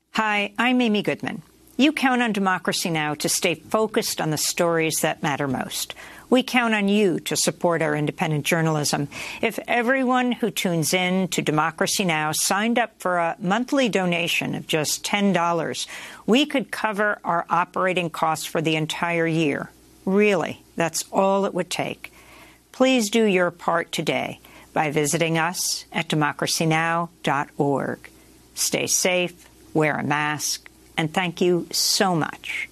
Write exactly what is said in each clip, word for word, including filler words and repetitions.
Hi, I'm Amy Goodman. You count on Democracy Now! To stay focused on the stories that matter most. We count on you to support our independent journalism. If everyone who tunes in to Democracy Now! Signed up for a monthly donation of just ten dollars, we could cover our operating costs for the entire year. Really, that's all it would take. Please do your part today by visiting us at democracy now dot org. Stay safe, wear a mask, and thank you so much.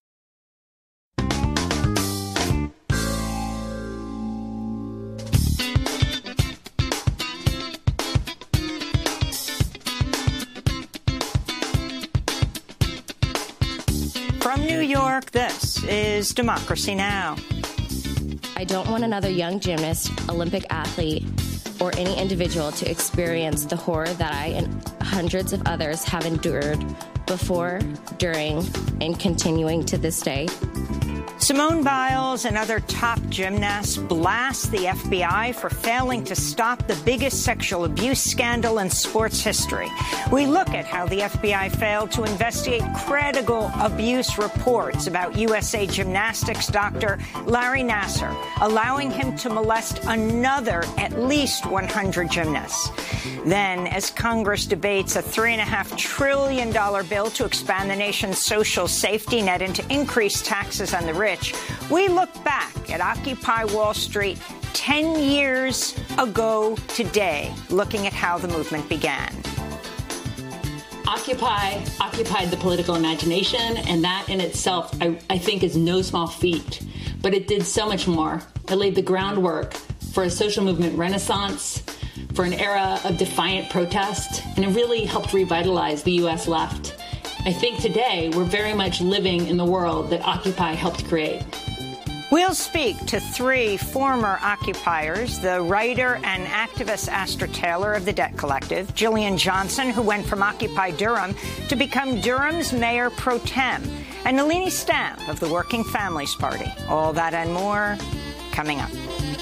From New York, this is Democracy Now! I don't want another young gymnast, Olympic athlete, or any individual to experience the horror that I and hundreds of others have endured before, during, and continuing to this day. Simone Biles and other top gymnasts blast the F B I for failing to stop the biggest sexual abuse scandal in sports history. We look at how the F B I failed to investigate credible abuse reports about U S A Gymnastics doctor Larry Nassar, allowing him to molest another at least one hundred gymnasts. Then, as Congress debates a three point five trillion dollars bill to expand the nation's social safety net and to increase taxes on the rich, we look back at Occupy Wall Street ten years ago today, looking at how the movement began. Occupy occupied the political imagination, and that in itself, I, I think, is no small feat. But it did so much more. It laid the groundwork for a social movement renaissance, for an era of defiant protest, and it really helped revitalize the U S left. I think today we're very much living in the world that Occupy helped create. We'll speak to three former occupiers, the writer and activist Astra Taylor of the Debt Collective, Jillian Johnson, who went from Occupy Durham to become Durham's mayor pro tem, and Nalini Stamp of the Working Families Party. All that and more coming up.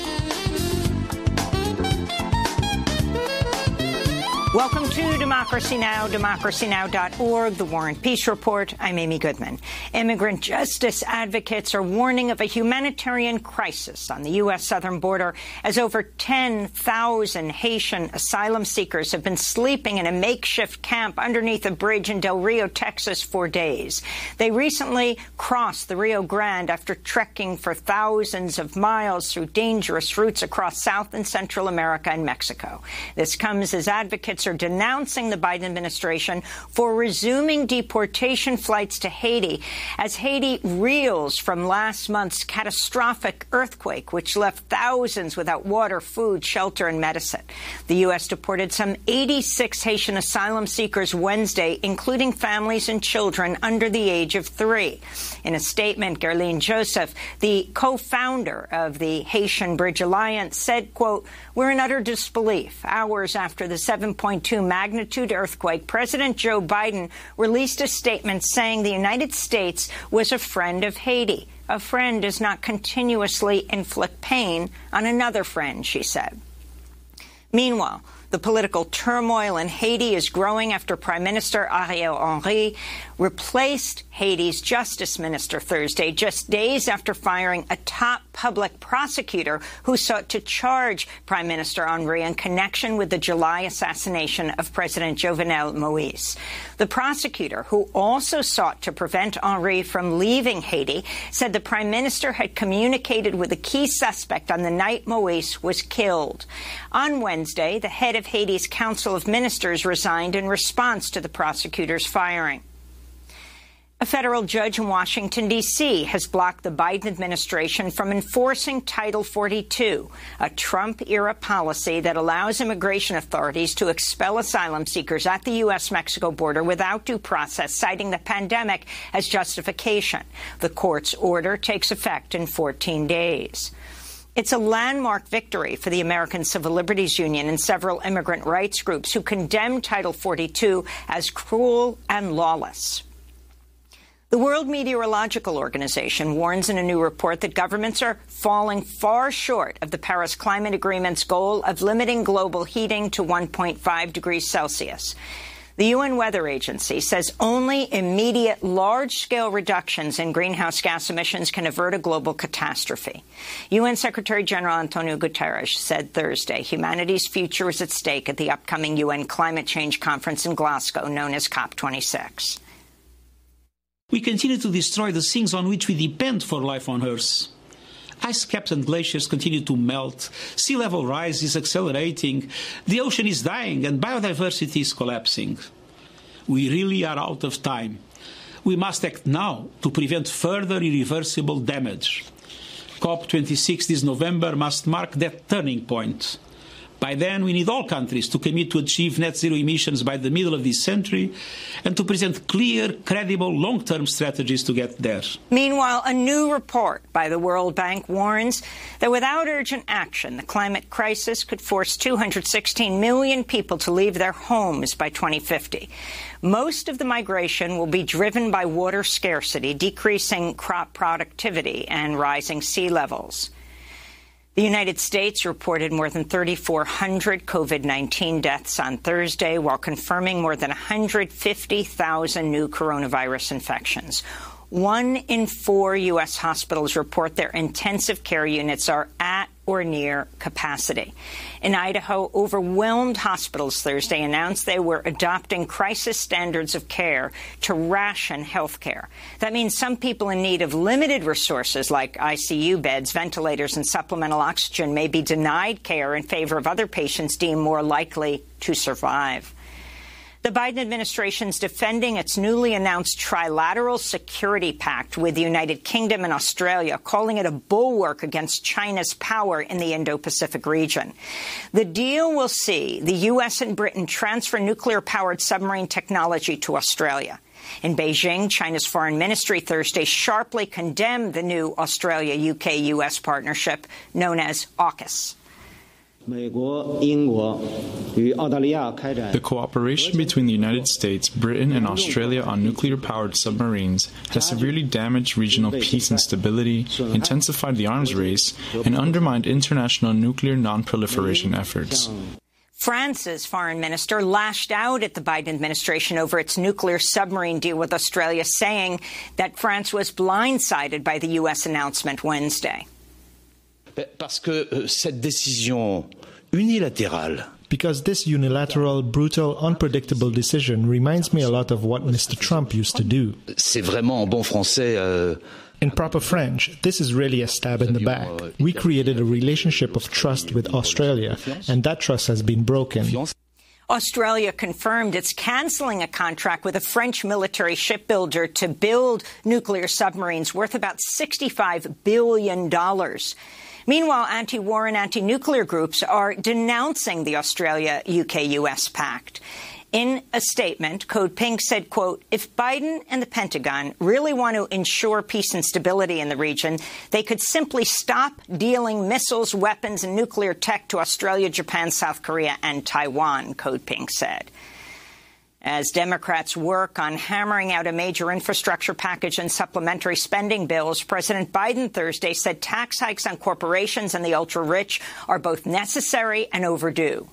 Welcome to Democracy Now!, democracy now dot org, the War and Peace Report. I'm Amy Goodman. Immigrant justice advocates are warning of a humanitarian crisis on the U S southern border as over ten thousand Haitian asylum seekers have been sleeping in a makeshift camp underneath a bridge in Del Rio, Texas, for days. They recently crossed the Rio Grande after trekking for thousands of miles through dangerous routes across South and Central America and Mexico. This comes as advocates are denouncing the Biden administration for resuming deportation flights to Haiti as Haiti reels from last month's catastrophic earthquake, which left thousands without water, food, shelter, and medicine. The U S deported some eighty-six Haitian asylum seekers Wednesday, including families and children under the age of three. In a statement, Gerline Joseph, the co-founder of the Haitian Bridge Alliance, said, quote, "We're in utter disbelief. Hours after the seven point two magnitude earthquake, President Joe Biden released a statement saying the United States was a friend of Haiti. A friend does not continuously inflict pain on another friend," she said. Meanwhile, the political turmoil in Haiti is growing after Prime Minister Ariel Henry replaced Haiti's justice minister Thursday, just days after firing a top public prosecutor who sought to charge Prime Minister Henry in connection with the July assassination of President Jovenel Moïse. The prosecutor, who also sought to prevent Henry from leaving Haiti, said the Prime Minister had communicated with a key suspect on the night Moïse was killed. On Wednesday, the head of Haiti's Council of Ministers resigned in response to the prosecutor's firing. A federal judge in Washington, D C has blocked the Biden administration from enforcing Title forty-two, a Trump-era policy that allows immigration authorities to expel asylum seekers at the U S Mexico border without due process, citing the pandemic as justification. The court's order takes effect in fourteen days. It's a landmark victory for the American Civil Liberties Union and several immigrant rights groups who condemn Title forty-two as cruel and lawless. The World Meteorological Organization warns in a new report that governments are falling far short of the Paris Climate Agreement's goal of limiting global heating to one point five degrees Celsius. The U N Weather Agency says only immediate large-scale reductions in greenhouse gas emissions can avert a global catastrophe. U N Secretary General Antonio Guterres said Thursday humanity's future is at stake at the upcoming U N climate change conference in Glasgow, known as COP twenty-six. We continue to destroy the things on which we depend for life on Earth. Ice caps and glaciers continue to melt, sea level rise is accelerating, the ocean is dying, and biodiversity is collapsing. We really are out of time. We must act now to prevent further irreversible damage. COP twenty-six this November must mark that turning point. By then, we need all countries to commit to achieve net zero emissions by the middle of this century and to present clear, credible, long-term strategies to get there. Meanwhile, a new report by the World Bank warns that without urgent action, the climate crisis could force two hundred sixteen million people to leave their homes by twenty fifty. Most of the migration will be driven by water scarcity, decreasing crop productivity, and rising sea levels. The United States reported more than thirty-four hundred COVID nineteen deaths on Thursday, while confirming more than one hundred fifty thousand new coronavirus infections. One in four U S hospitals report their intensive care units are at or near capacity. In Idaho, overwhelmed hospitals Thursday announced they were adopting crisis standards of care to ration health care. That means some people in need of limited resources like I C U beds, ventilators, and supplemental oxygen may be denied care in favor of other patients deemed more likely to survive. The Biden administration is defending its newly announced trilateral security pact with the United Kingdom and Australia, calling it a bulwark against China's power in the Indo-Pacific region. The deal will see the U S and Britain transfer nuclear-powered submarine technology to Australia. In Beijing, China's foreign ministry Thursday sharply condemned the new Australia-U K-U S partnership known as AUKUS. The cooperation between the United States, Britain, and Australia on nuclear-powered submarines has severely damaged regional peace and stability, intensified the arms race, and undermined international nuclear non-proliferation efforts. France's foreign minister lashed out at the Biden administration over its nuclear submarine deal with Australia, saying that France was blindsided by the U S announcement Wednesday. Parce que cette décision unilatérale. Because this unilateral, brutal, unpredictable decision reminds me a lot of what Mister Trump used to do. C'est vraiment en bon français. Euh... In proper French, this is really a stab in the back. We created a relationship of trust with Australia, and that trust has been broken. Australia confirmed it's canceling a contract with a French military shipbuilder to build nuclear submarines worth about sixty-five billion dollars. Meanwhile, anti-war and anti-nuclear groups are denouncing the Australia-U K-U S pact. In a statement, Code Pink said, quote, if Biden and the Pentagon really want to ensure peace and stability in the region, they could simply stop dealing missiles, weapons, and nuclear tech to Australia, Japan, South Korea, and Taiwan, Code Pink said. As Democrats work on hammering out a major infrastructure package and supplementary spending bills, President Biden Thursday said tax hikes on corporations and the ultra-rich are both necessary and overdue.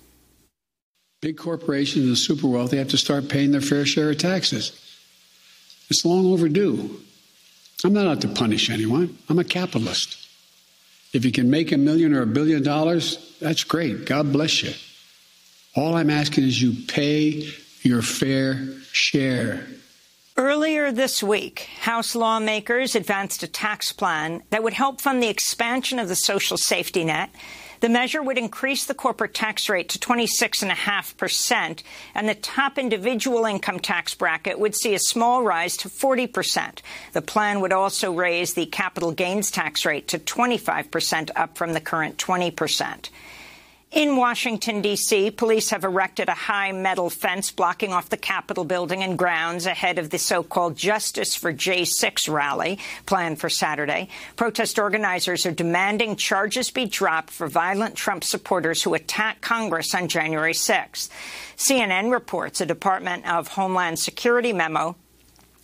Big corporations and super wealthy have to start paying their fair share of taxes. It's long overdue. I'm not out to punish anyone. I'm a capitalist. If you can make a million or a billion dollars, that's great. God bless you. All I'm asking is you pay your fair share. Earlier this week, House lawmakers advanced a tax plan that would help fund the expansion of the social safety net. The measure would increase the corporate tax rate to twenty-six point five percent, and the top individual income tax bracket would see a small rise to forty percent. The plan would also raise the capital gains tax rate to twenty-five percent, up from the current twenty percent. In Washington, D C, police have erected a high metal fence blocking off the Capitol building and grounds ahead of the so-called Justice for J six rally planned for Saturday. Protest organizers are demanding charges be dropped for violent Trump supporters who attacked Congress on January sixth. C N N reports a Department of Homeland Security memo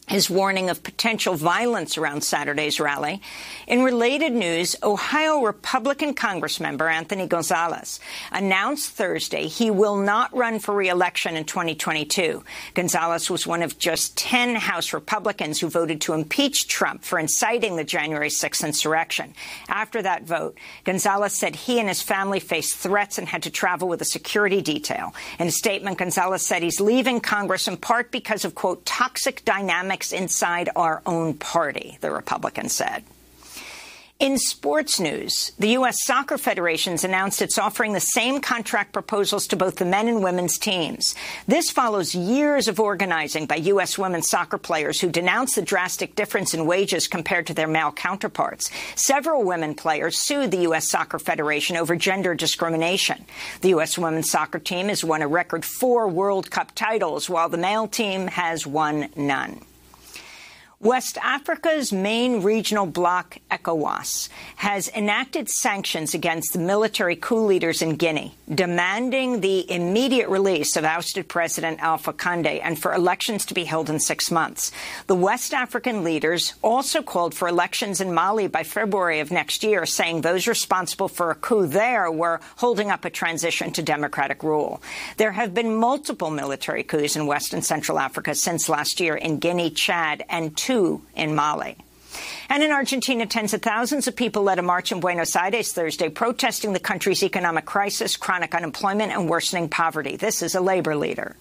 his warning of potential violence around Saturday's rally. In related news, Ohio Republican Congressmember Anthony Gonzalez announced Thursday he will not run for re-election in twenty twenty-two. Gonzalez was one of just ten House Republicans who voted to impeach Trump for inciting the January sixth insurrection. After that vote, Gonzalez said he and his family faced threats and had to travel with a security detail. In a statement, Gonzalez said he's leaving Congress in part because of, quote, toxic dynamics inside our own party, the Republican said. In sports news, the U S Soccer Federation's announced it's offering the same contract proposals to both the men and women's teams. This follows years of organizing by U S women's soccer players who denounced the drastic difference in wages compared to their male counterparts. Several women players sued the U S Soccer Federation over gender discrimination. The U S women's soccer team has won a record four World Cup titles, while the male team has won none. West Africa's main regional bloc, ECOWAS, has enacted sanctions against the military coup leaders in Guinea, demanding the immediate release of ousted President Alpha Conde and for elections to be held in six months. The West African leaders also called for elections in Mali by February of next year, saying those responsible for a coup there were holding up a transition to democratic rule. There have been multiple military coups in West and Central Africa since last year in Guinea, Chad, and two in Mali. And in Argentina, tens of thousands of people led a march in Buenos Aires Thursday, protesting the country's economic crisis, chronic unemployment, and worsening poverty. This is a labor leader.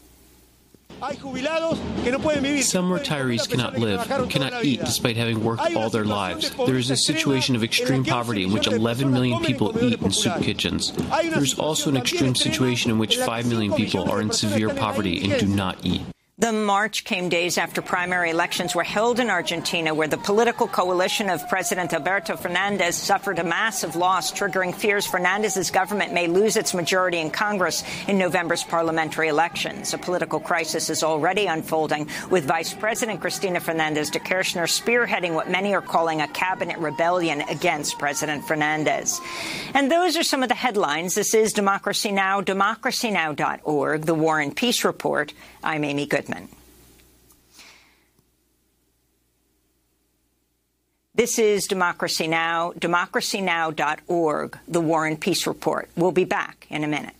Some retirees cannot live, cannot eat despite having worked all their lives. There is a situation of extreme poverty in which eleven million people eat in soup kitchens. There is also an extreme situation in which five million people are in severe poverty and do not eat. The march came days after primary elections were held in Argentina, where the political coalition of President Alberto Fernandez suffered a massive loss, triggering fears Fernandez's government may lose its majority in Congress in November's parliamentary elections. A political crisis is already unfolding, with Vice President Cristina Fernandez de Kirchner spearheading what many are calling a cabinet rebellion against President Fernandez. And those are some of the headlines. This is Democracy Now!, democracy now dot org, the War and Peace Report. I'm Amy Goodman. This is Democracy Now!, democracy now dot org, the War and Peace Report. We'll be back in a minute.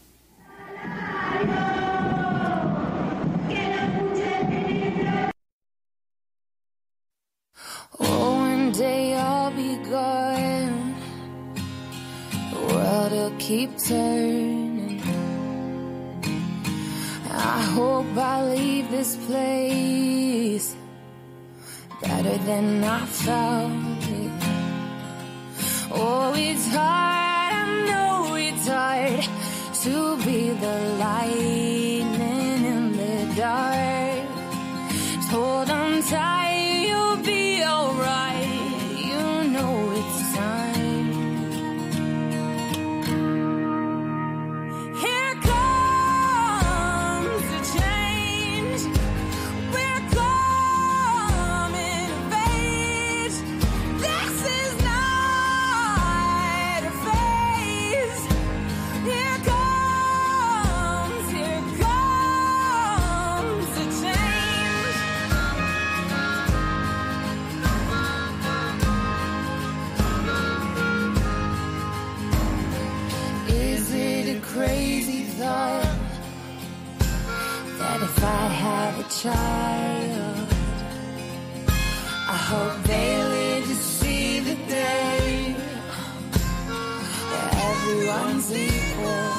Oh, one day I'll be gone. The world will keep turning. I hope I leave this place better than I found it. Oh, it's hard, I know it's hard to be the lightning in the dark. Just hold on tight, you'll be alright. You know it's time. Here comes crazy thought that if I have a child, I hope they live to see the day where everyone's equal.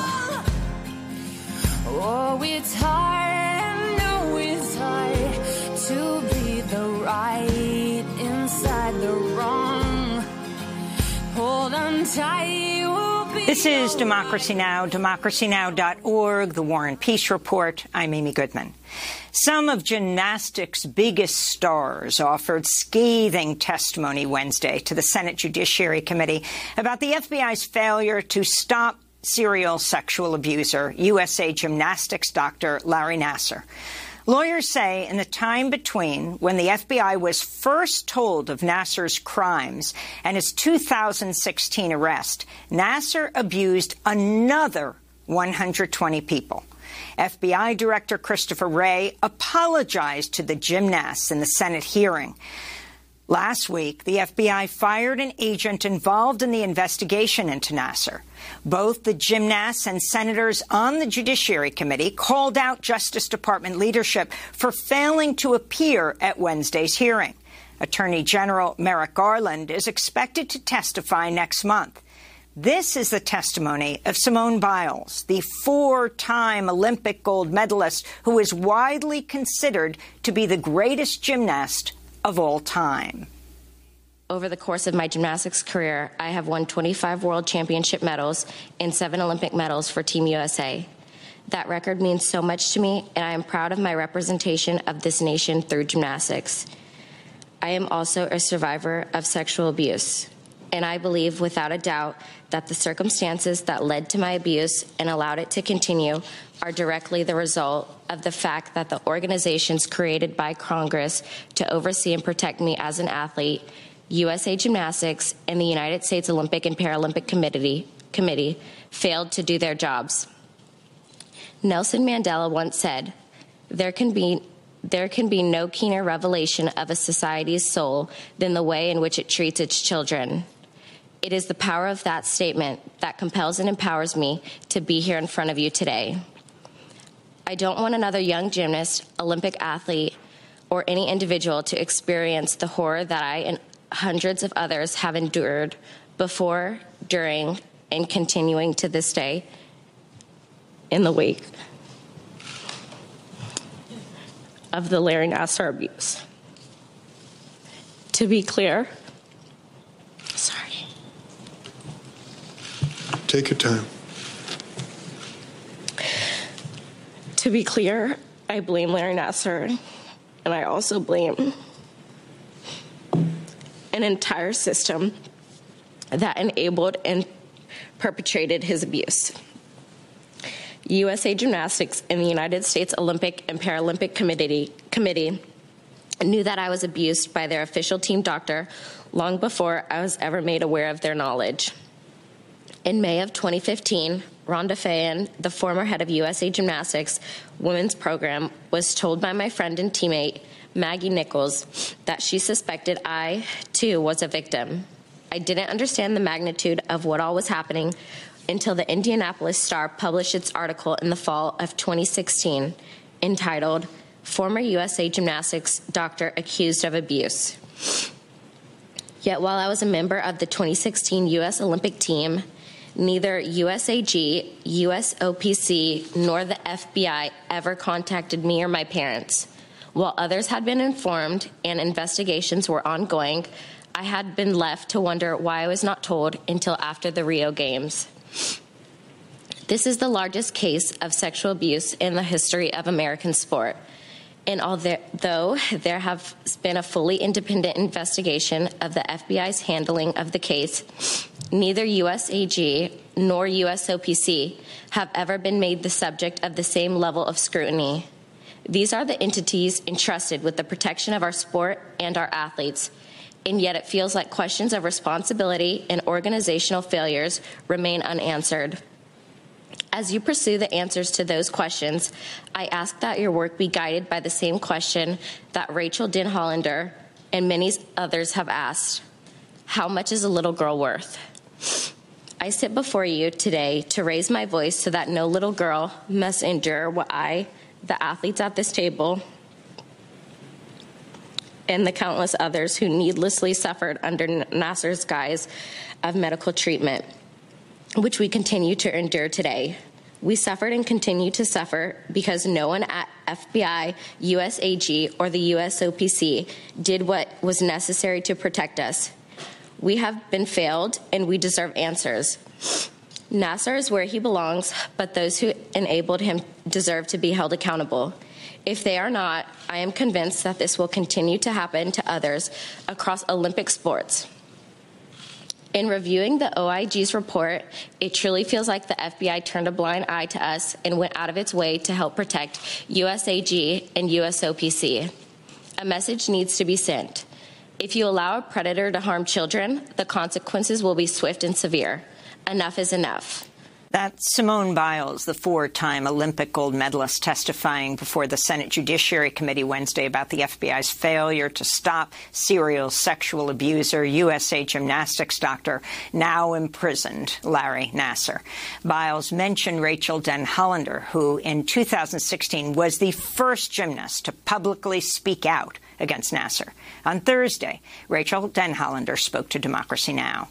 Oh, it's hard, I know it's hard to be the right inside the wrong. Hold on tight. This is Democracy Now!, democracy now dot org, the War and Peace Report. I'm Amy Goodman. Some of gymnastics' biggest stars offered scathing testimony Wednesday to the Senate Judiciary Committee about the F B I's failure to stop serial sexual abuser, U S A Gymnastics doctor Larry Nassar. Lawyers say in the time between when the F B I was first told of Nassar's crimes and his two thousand sixteen arrest, Nassar abused another one hundred twenty people. F B I Director Christopher Wray apologized to the gymnasts in the Senate hearing. Last week, the F B I fired an agent involved in the investigation into Nassar. Both the gymnasts and senators on the Judiciary Committee called out Justice Department leadership for failing to appear at Wednesday's hearing. Attorney General Merrick Garland is expected to testify next month. This is the testimony of Simone Biles, the four-time Olympic gold medalist who is widely considered to be the greatest gymnast of all time. Over the course of my gymnastics career, I have won twenty-five world championship medals and seven Olympic medals for Team U S A. That record means so much to me, and I am proud of my representation of this nation through gymnastics. I am also a survivor of sexual abuse, and I believe without a doubt that the circumstances that led to my abuse and allowed it to continue are directly the result of the fact that the organizations created by Congress to oversee and protect me as an athlete, U S A Gymnastics and the United States Olympic and Paralympic Committee, Committee failed to do their jobs. Nelson Mandela once said, there can be There can be no keener revelation of a society's soul than the way in which it treats its children. It is the power of that statement that compels and empowers me to be here in front of you today. I don't want another young gymnast, Olympic athlete, or any individual to experience the horror that I and hundreds of others have endured before, during, and continuing to this day in the wake of the Larry Nassar abuse. To be clear, sorry. Take your time. To be clear, I blame Larry Nassar, and I also blame an entire system that enabled and perpetrated his abuse. U S A Gymnastics and the United States Olympic and Paralympic Committee, Committee knew that I was abused by their official team doctor long before I was ever made aware of their knowledge. In May of twenty fifteen, Rhonda Fayen, the former head of U S A Gymnastics women's program, was told by my friend and teammate, Maggie Nichols, that she suspected I, too, was a victim. I didn't understand the magnitude of what all was happening until the Indianapolis Star published its article in the fall of twenty sixteen, entitled, Former U S A Gymnastics Doctor Accused of Abuse. Yet while I was a member of the twenty sixteen U S Olympic team, neither U S A G, U S O P C, nor the F B I ever contacted me or my parents. While others had been informed and investigations were ongoing, I had been left to wonder why I was not told until after the Rio Games. This is the largest case of sexual abuse in the history of American sport. And although there have been a fully independent investigation of the F B I's handling of the case, neither U S A G nor U S O P C have ever been made the subject of the same level of scrutiny. These are the entities entrusted with the protection of our sport and our athletes, and yet it feels like questions of responsibility and organizational failures remain unanswered. As you pursue the answers to those questions, I ask that your work be guided by the same question that Rachel Denhollander and many others have asked. How much is a little girl worth? I sit before you today to raise my voice so that no little girl must endure what I, the athletes at this table, and the countless others who needlessly suffered under Nassar's guise of medical treatment, which we continue to endure today. We suffered and continue to suffer because no one at F B I, U S A G, or the U S O P C did what was necessary to protect us. We have been failed, and we deserve answers. Nassar is where he belongs, but those who enabled him deserve to be held accountable. If they are not, I am convinced that this will continue to happen to others across Olympic sports. In reviewing the O I G's report, it truly feels like the F B I turned a blind eye to us and went out of its way to help protect U S A G and U S O P C. A message needs to be sent. If you allow a predator to harm children, the consequences will be swift and severe. Enough is enough. That's Simone Biles, the four-time Olympic gold medalist, testifying before the Senate Judiciary Committee Wednesday about the F B I's failure to stop serial sexual abuser, U S A Gymnastics doctor, now imprisoned, Larry Nassar. Biles mentioned Rachel Den Hollander, who in two thousand sixteen was the first gymnast to publicly speak out against Nassar. On Thursday, Rachel Den Hollander spoke to Democracy Now!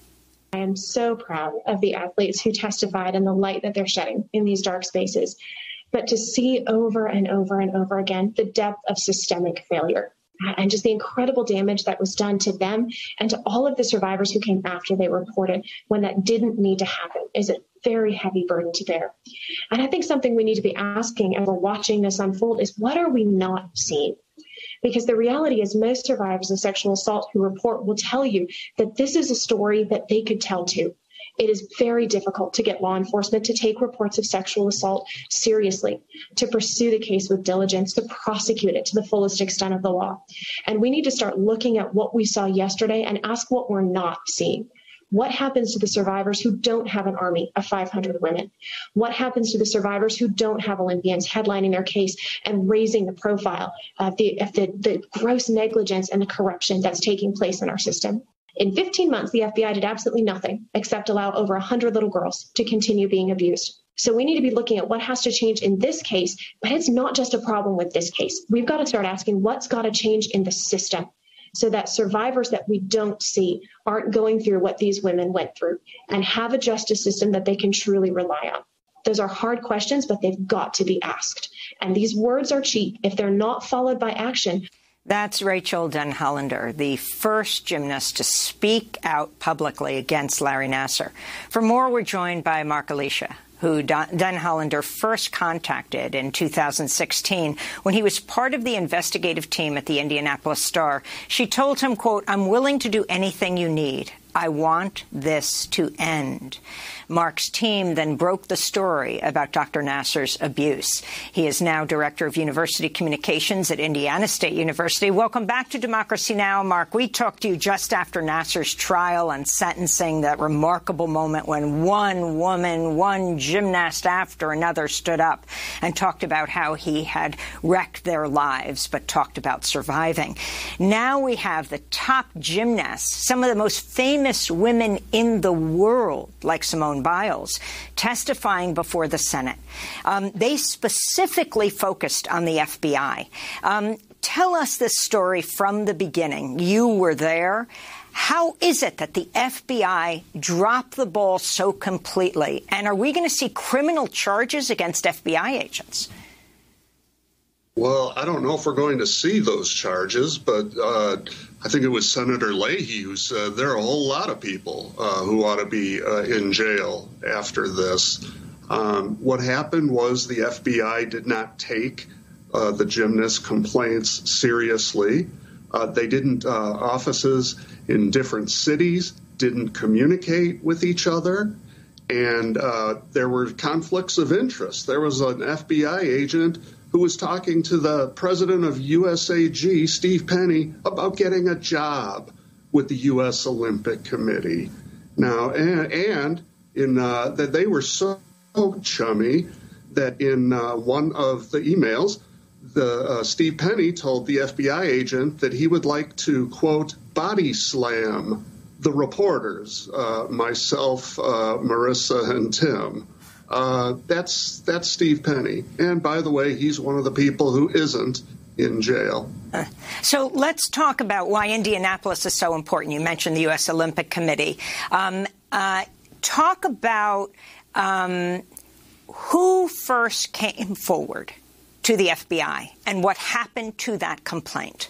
I am so proud of the athletes who testified and the light that they're shedding in these dark spaces. But to see over and over and over again the depth of systemic failure and just the incredible damage that was done to them and to all of the survivors who came after they reported when that didn't need to happen is a very heavy burden to bear. And I think something we need to be asking as we're watching this unfold is, what are we not seeing? Because the reality is most survivors of sexual assault who report will tell you that this is a story that they could tell too. It is very difficult to get law enforcement to take reports of sexual assault seriously, to pursue the case with diligence, to prosecute it to the fullest extent of the law. And we need to start looking at what we saw yesterday and ask what we're not seeing. What happens to the survivors who don't have an army of five hundred women? What happens to the survivors who don't have Olympians headlining their case and raising the profile of the, of the, the gross negligence and the corruption that's taking place in our system? In fifteen months, the F B I did absolutely nothing except allow over one hundred little girls to continue being abused. So we need to be looking at what has to change in this case, but it's not just a problem with this case. We've got to start asking what's got to change in the system, so that survivors that we don't see aren't going through what these women went through and have a justice system that they can truly rely on. Those are hard questions, but they've got to be asked. And these words are cheap if they're not followed by action. That's Rachel Den Hollander, the first gymnast to speak out publicly against Larry Nassar. For more, we're joined by Mark Alicia, who Den Hollander first contacted in two thousand sixteen when he was part of the investigative team at the Indianapolis Star. She told him, quote, "I'm willing to do anything you need. I want this to end." Mark's team then broke the story about Doctor Nassar's abuse. He is now Director of University Communications at Indiana State University. Welcome back to Democracy Now!, Mark. We talked to you just after Nassar's trial and sentencing, that remarkable moment when one woman, one gymnast after another stood up and talked about how he had wrecked their lives, but talked about surviving. Now we have the top gymnasts, some of the most famous women in the world, like Simone Biles, testifying before the Senate. Um, they specifically focused on the F B I. Um, tell us this story from the beginning. You were there. How is it that the F B I dropped the ball so completely? And are we going to see criminal charges against F B I agents? Well, I don't know if we're going to see those charges, but uh, I think it was Senator Leahy who said there are a whole lot of people uh, who ought to be uh, in jail after this. Um, what happened was the F B I did not take uh, the gymnast complaints seriously. Uh, they didn't, uh, offices in different cities didn't communicate with each other. And uh, there were conflicts of interest. There was an F B I agent who was talking to the president of U S A G, Steve Penny, about getting a job with the U S Olympic Committee. Now, and, and in uh, that they were so chummy that in uh, one of the emails, the uh, Steve Penny told the F B I agent that he would like to, quote, body slam the reporters, uh, myself, uh, Marissa, and Tim. Uh, that's that's Steve Penny. And by the way, he's one of the people who isn't in jail. Uh, so let's talk about why Indianapolis is so important. You mentioned the U S Olympic Committee. Um, uh, talk about um, who first came forward to the F B I and what happened to that complaint.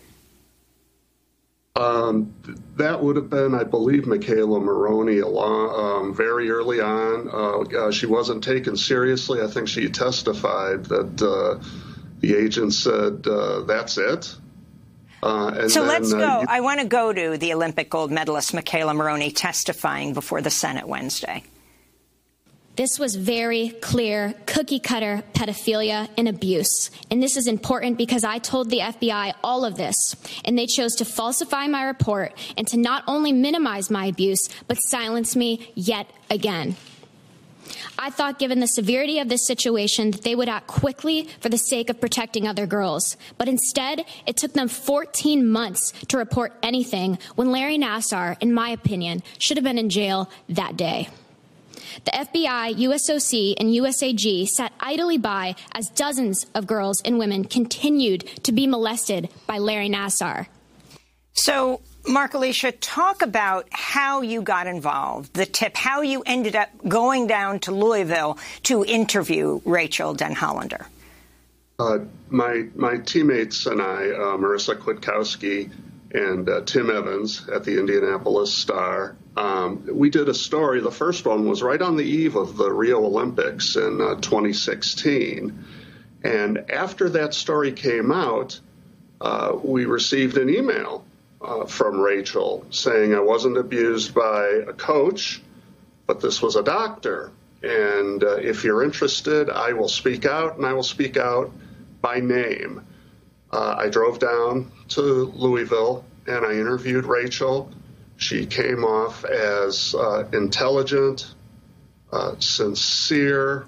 Um, that would have been, I believe, Michaela Maroney along, um, very early on. Uh, uh, she wasn't taken seriously. I think she testified that uh, the agent said, uh, that's it. Uh, and so then, let's go. Uh, you- I want to go to the Olympic gold medalist Michaela Maroney testifying before the Senate Wednesday. This was very clear cookie-cutter pedophilia and abuse. And this is important because I told the F B I all of this, and they chose to falsify my report and to not only minimize my abuse, but silence me yet again. I thought, given the severity of this situation, that they would act quickly for the sake of protecting other girls. But instead, it took them fourteen months to report anything when Larry Nassar, in my opinion, should have been in jail that day. The F B I, U S O C, and U S A G sat idly by as dozens of girls and women continued to be molested by Larry Nassar. So, Mark Alicia, talk about how you got involved, the tip, how you ended up going down to Louisville to interview Rachel Den Hollander. Uh, my my teammates and I, uh, Marissa Kwiatkowski and uh, Tim Evans at the Indianapolis Star, um, we did a story. The first one was right on the eve of the Rio Olympics in uh, twenty sixteen. And after that story came out, uh, we received an email uh, from Rachel saying I wasn't abused by a coach, but this was a doctor. And uh, if you're interested, I will speak out, and I will speak out by name. Uh, I drove down to Louisville, and I interviewed Rachel. She came off as uh, intelligent, uh, sincere,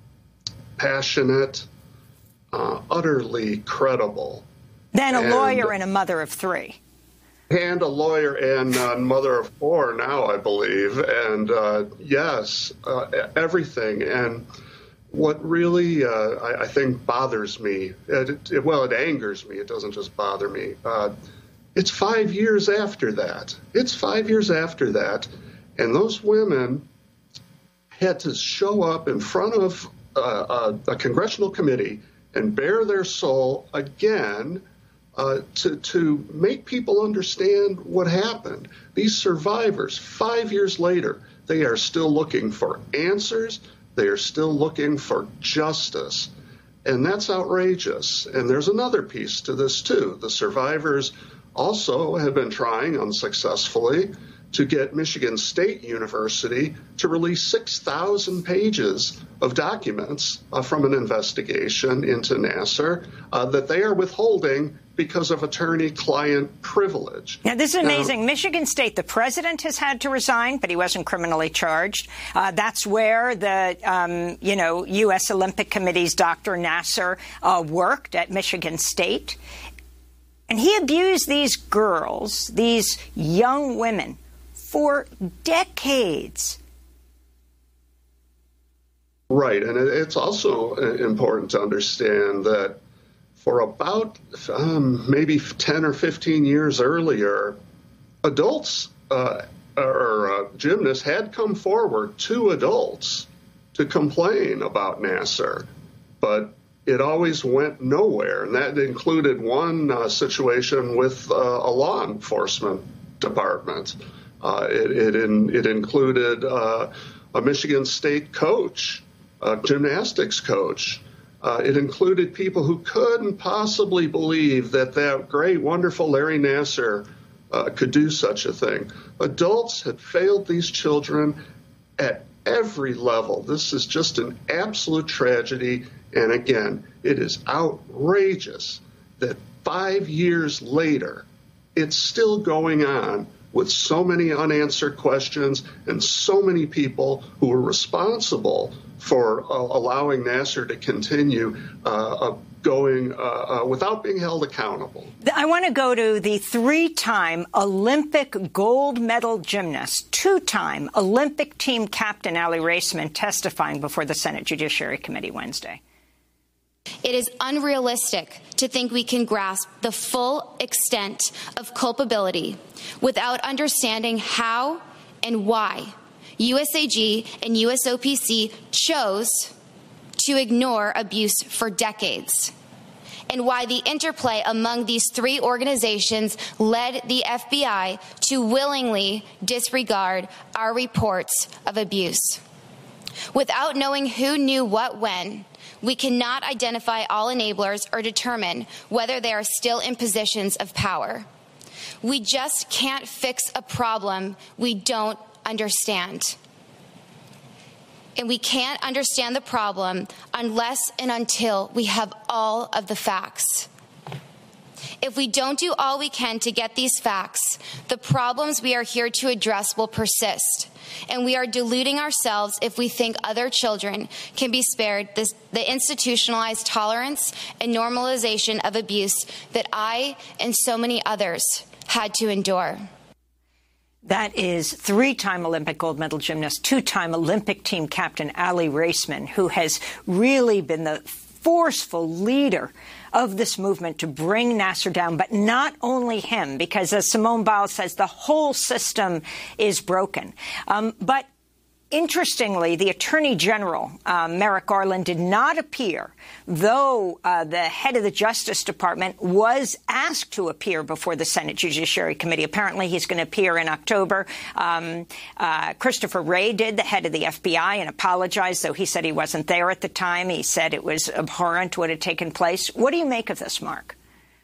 passionate, uh, utterly credible. Then a and, lawyer and a mother of three. And a lawyer and uh, mother of four now, I believe. And uh, yes, uh, everything. And what really, uh, I, I think, bothers me, it, it, well, it angers me. It doesn't just bother me. Uh, it's five years after that. It's five years after that. And those women had to show up in front of uh, a, a congressional committee and bare their soul again uh, to, to make people understand what happened. These survivors, five years later, they are still looking for answers. They are still looking for justice. And that's outrageous. And there's another piece to this, too. The survivors also have been trying unsuccessfully to get Michigan State University to release six thousand pages of documents uh, from an investigation into Nassar uh, that they are withholding because of attorney-client privilege. Now, this is amazing. Now, Michigan State, the president has had to resign, but he wasn't criminally charged. Uh, that's where the, um, you know, U S Olympic Committee's Doctor Nassar uh, worked at Michigan State. And he abused these girls, these young women, for decades. Right. And it's also important to understand that for about um, maybe ten or fifteen years earlier, adults uh, or uh, gymnasts had come forward, two adults, to complain about Nassar. But it always went nowhere. And that included one uh, situation with uh, a law enforcement department. Uh, it, it, in, it included uh, a Michigan State coach, a gymnastics coach. Uh, it included people who couldn't possibly believe that that great, wonderful Larry Nassar uh, could do such a thing. Adults had failed these children at every level. This is just an absolute tragedy. And again, it is outrageous that five years later, it's still going on with so many unanswered questions and so many people who were responsible for uh, allowing Nassar to continue uh, uh, going uh, uh, without being held accountable. I want to go to the three-time Olympic gold medal gymnast, two-time Olympic team captain Allie Raceman testifying before the Senate Judiciary Committee Wednesday. It is unrealistic to think we can grasp the full extent of culpability without understanding how and why U S A G and U S O P C chose to ignore abuse for decades, and why the interplay among these three organizations led the F B I to willingly disregard our reports of abuse. Without knowing who knew what when, we cannot identify all enablers or determine whether they are still in positions of power. We just can't fix a problem we don't understand. And we can't understand the problem unless and until we have all of the facts. If we don't do all we can to get these facts, the problems we are here to address will persist, and we are deluding ourselves if we think other children can be spared this, the institutionalized tolerance and normalization of abuse that I and so many others had to endure. That is three-time Olympic gold medal gymnast, two-time Olympic team captain Ali Raisman, who has really been the forceful leader of this movement to bring Nassar down, but not only him, because as Simone Biles says, the whole system is broken. Um, but interestingly, the Attorney General, uh, Merrick Garland, did not appear, though uh, the head of the Justice Department was asked to appear before the Senate Judiciary Committee. Apparently, he's going to appear in October. Um, uh, Christopher Wray did, the head of the F B I, and apologized, though he said he wasn't there at the time. He said it was abhorrent what had taken place. What do you make of this, Mark?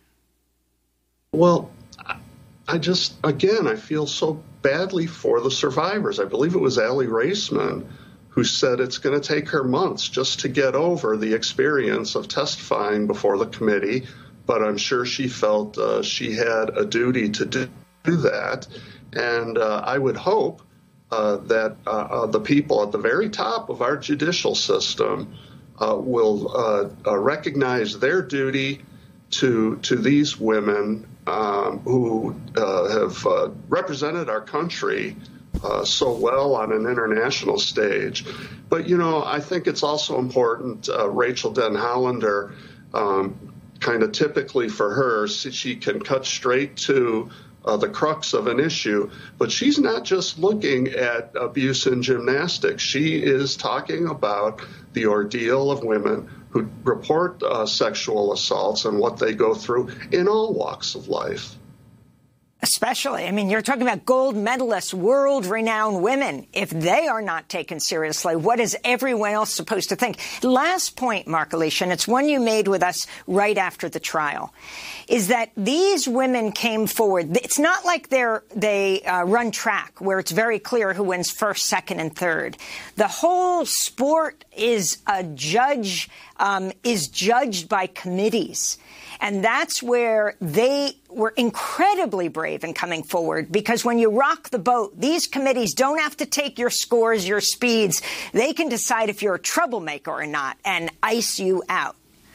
Well, I just, again, I feel so badly for the survivors. I believe it was Ali Raisman who said it's going to take her months just to get over the experience of testifying before the committee, but I'm sure she felt uh, she had a duty to do that. And uh, I would hope uh, that uh, uh, the people at the very top of our judicial system uh, will uh, uh, recognize their duty to to these women um, who uh, have uh, represented our country uh, so well on an international stage. But, you know, I think it's also important, uh, Rachel Den Hollander, um, kind of typically for her, she can cut straight to uh, the crux of an issue. But she's not just looking at abuse in gymnastics. She is talking about the ordeal of women who report uh, sexual assaults and what they go through in all walks of life. Especially, I mean, you're talking about gold medalists, world-renowned women. If they are not taken seriously, what is everyone else supposed to think? Last point, Mark Alicia, and it's one you made with us right after the trial, is that these women came forward. It's not like they're, they uh, run track, where it's very clear who wins first, second, and third. The whole sport is a judge, um, is judged by committees. And that's where they were incredibly brave in coming forward, because when you rock the boat, these committees don't have to take your scores, your speeds. They can decide if you're a troublemaker or not and ice you out.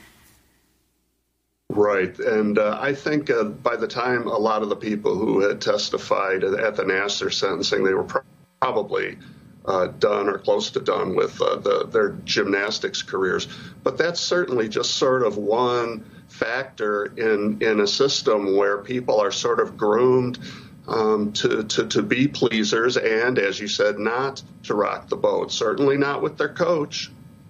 Right. And uh, I think uh, by the time a lot of the people who had testified at the Nassar sentencing, they were pro- probably uh, done or close to done with uh, the, their gymnastics careers. But that's certainly just sort of one factor in in a system where people are sort of groomed um, to, to, to be pleasers and, as you said, not to rock the boat, certainly not with their coach.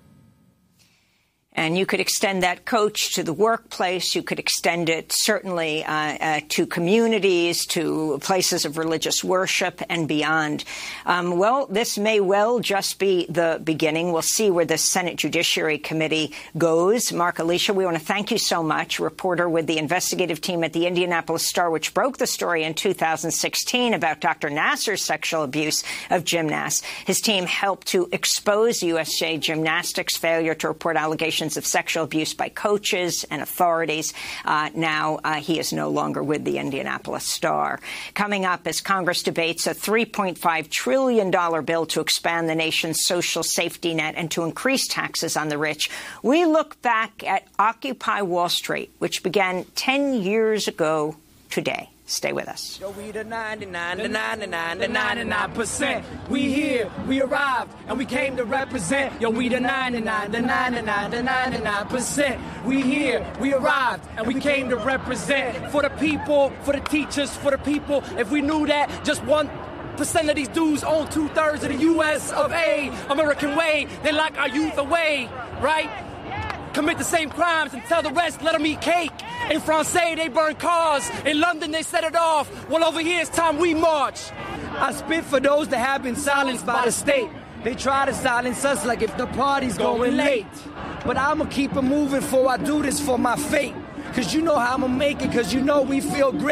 And you could extend that coach to the workplace. You could extend it certainly uh, uh, to communities, to places of religious worship and beyond. Um, well, this may well just be the beginning. We'll see where the Senate Judiciary Committee goes. Mark Alicia, we want to thank you so much, reporter with the investigative team at the Indianapolis Star, which broke the story in two thousand sixteen about Doctor Nassar's sexual abuse of gymnasts. His team helped to expose U S A Gymnastics' failure to report allegations of sexual abuse by coaches and authorities. Uh, now uh, he is no longer with the Indianapolis Star. Coming up, as Congress debates a three point five trillion dollars bill to expand the nation's social safety net and to increase taxes on the rich, we look back at Occupy Wall Street, which began ten years ago today. Stay with us. Yo, we the ninety-nine, the ninety-nine, the ninety-nine percent. We here, we arrived, and we came to represent. Yo, we the ninety-nine, the ninety-nine, the ninety-nine percent. We here, we arrived, and we came to represent. For the people, for the teachers, for the people. If we knew that, just one percent of these dudes own two-thirds of the U S of A. American way, they lock our youth away, right? Commit the same crimes and tell the rest, let them eat cake. In France, they burn cars. In London, they set it off. Well, over here, it's time we march. I spit for those that have been silenced by the state. They try to silence us like if the party's going late. But I'ma keep it moving for I do this for my fate. Cause you know how I'ma make it, cause you know we feel great.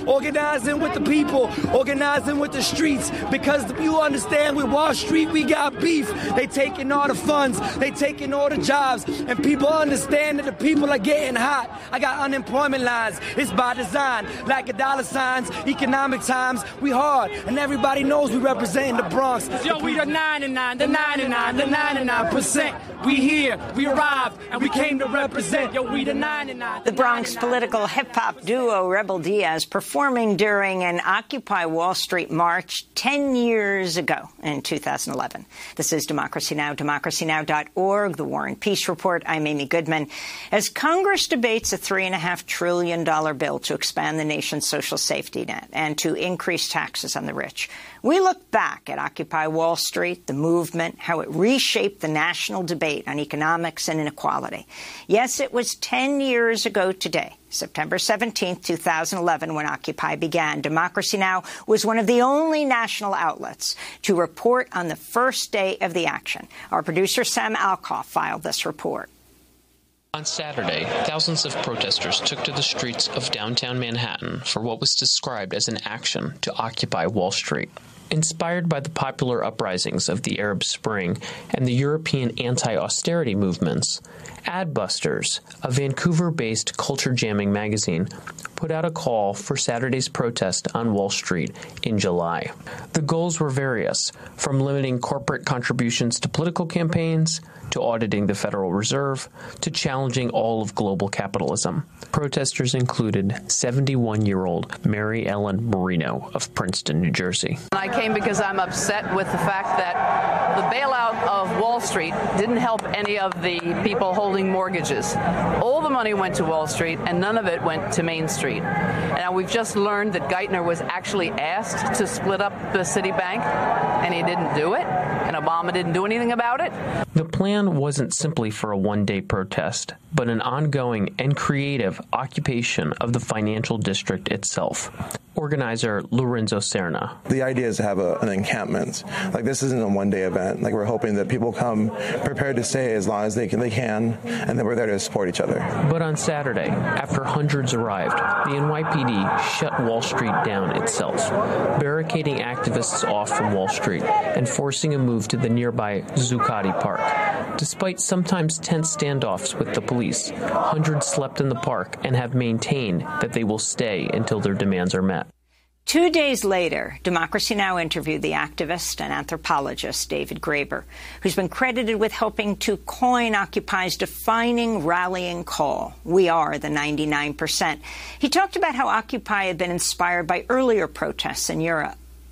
organizing with the people, organizing with the streets, because you understand with Wall Street we got beef. They taking all the funds, they taking all the jobs, and people understand that the people are getting hot. I got unemployment lines, it's by design, lack of dollar signs, economic times, we hard, and everybody knows we representing the Bronx. Yo, we the ninety-nine, the ninety-nine, the ninety-nine percent. We here, we arrived, and we came to represent. Yo, we the ninety-nine. The Bronx political hip-hop duo Rebel Diaz performing during an Occupy Wall Street march ten years ago in two thousand eleven. This is Democracy Now!, democracy now dot org, the War and Peace Report. I'm Amy Goodman. As Congress debates a three point five trillion dollars bill to expand the nation's social safety net and to increase taxes on the rich, we look back at Occupy Wall Street, the movement, how it reshaped the national debate on economics and inequality. Yes, it was ten years ago today, September seventeenth, two thousand eleven, when Occupy began. Democracy Now! Was one of the only national outlets to report on the first day of the action. Our producer, Sam Alcoff, filed this report. On Saturday, thousands of protesters took to the streets of downtown Manhattan for what was described as an action to occupy Wall Street. Inspired by the popular uprisings of the Arab Spring and the European anti-austerity movements, Adbusters, a Vancouver-based culture-jamming magazine, put out a call for Saturday's protest on Wall Street in July. The goals were various, from limiting corporate contributions to political campaigns, to auditing the Federal Reserve, to challenging all of global capitalism. Protesters included seventy-one-year-old Mary Ellen Marino of Princeton, New Jersey. I came because I'm upset with the fact that the bailout of Wall Street didn't help any of the people holding mortgages. All the money went to Wall Street, and none of it went to Main Street. And now we've just learned that Geithner was actually asked to split up the Citibank, and he didn't do it, and Obama didn't do anything about it. The plan wasn't simply for a one-day protest, but an ongoing and creative occupation of the financial district itself. Organizer Lorenzo Serna. The idea is to have a, an encampment. Like, this isn't a one-day event. Like, we're hoping that people come prepared to stay as long as they can, they can, and then we're there to support each other. But on Saturday, after hundreds arrived, the N Y P D shut Wall Street down itself, barricading activists off from Wall Street and forcing a move to the nearby Zuccotti Park. Despite sometimes tense standoffs with the police, hundreds slept in the park and have maintained that they will stay until their demands are met. Two days later, Democracy Now! Interviewed the activist and anthropologist David Graeber, who's been credited with helping to coin Occupy's defining rallying call, "We are the ninety-nine percent." He talked about how Occupy had been inspired by earlier protests in Europe.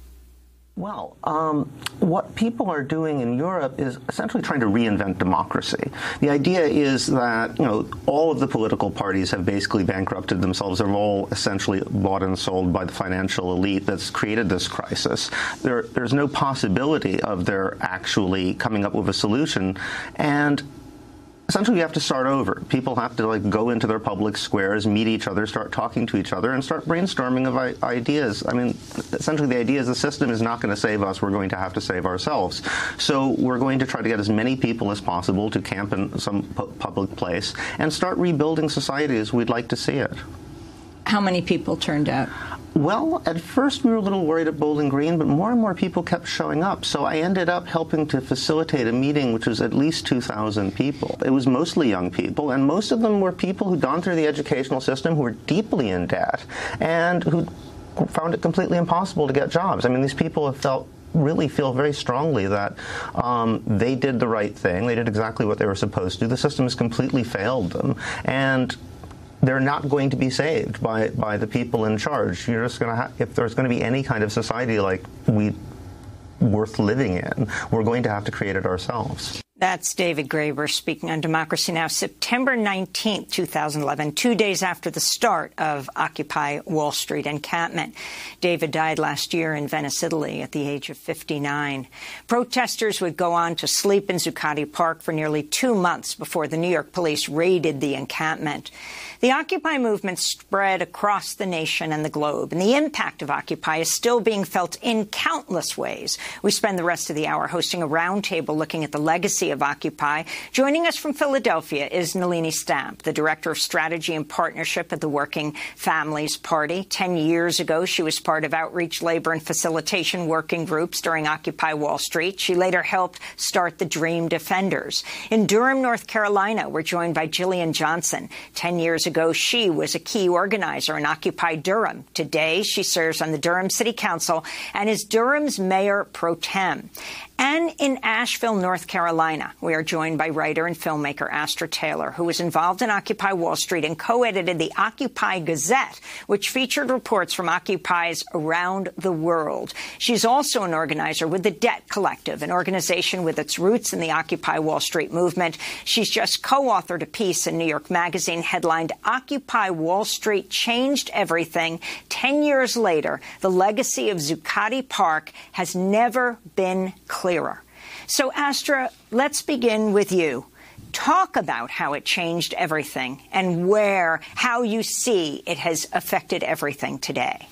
Well, um, what people are doing in Europe is essentially trying to reinvent democracy. The idea is that, you know, all of the political parties have basically bankrupted themselves. They're all essentially bought and sold by the financial elite that's created this crisis. There, there's no possibility of their actually coming up with a solution. And essentially, you have to start over. People have to, like, go into their public squares, meet each other, start talking to each other, and start brainstorming of I ideas. I mean, essentially, the idea is the system is not going to save us. We're going to have to save ourselves. So we're going to try to get as many people as possible to camp in some pu public place and start rebuilding society as we'd like to see it. How many people turned out? Well, at first we were a little worried at Bowling Green, but more and more people kept showing up. So I ended up helping to facilitate a meeting which was at least two thousand people. It was mostly young people, and most of them were people who'd gone through the educational system, who were deeply in debt, and who found it completely impossible to get jobs. I mean, these people have felt really feel very strongly that um, they did the right thing. They did exactly what they were supposed to. The system has completely failed them. And they're not going to be saved by, by the people in charge. You're just going to have, if there's going to be any kind of society like we worth living in, we're going to have to create it ourselves. That's David Graeber speaking on Democracy Now! September nineteenth, two thousand eleven, two days after the start of Occupy Wall Street encampment. David died last year in Venice, Italy, at the age of fifty-nine. Protesters would go on to sleep in Zuccotti Park for nearly two months before the New York police raided the encampment. The Occupy movement spread across the nation and the globe, and the impact of Occupy is still being felt in countless ways. We spend the rest of the hour hosting a roundtable looking at the legacy of Occupy. Joining us from Philadelphia is Nalini Stamp, the Director of Strategy and Partnership at the Working Families Party. Ten years ago, she was part of outreach, labor, and facilitation working groups during Occupy Wall Street. She later helped start the Dream Defenders. In Durham, North Carolina, we're joined by Jillian Johnson. Ten years ago, she was a key organizer in Occupy Durham. Today, she serves on the Durham City Council and is Durham's mayor pro tem. And in Asheville, North Carolina, we are joined by writer and filmmaker Astra Taylor, who was involved in Occupy Wall Street and co-edited the Occupy Gazette, which featured reports from Occupies around the world. She's also an organizer with the Debt Collective, an organization with its roots in the Occupy Wall Street movement. She's just co-authored a piece in New York Magazine headlined Occupy Wall Street Changed Everything. Ten years later, the legacy of Zuccotti Park has never been clear. Clearer. So, Astra, let's begin with you. Talk about how it changed everything and where, how you see it has affected everything today.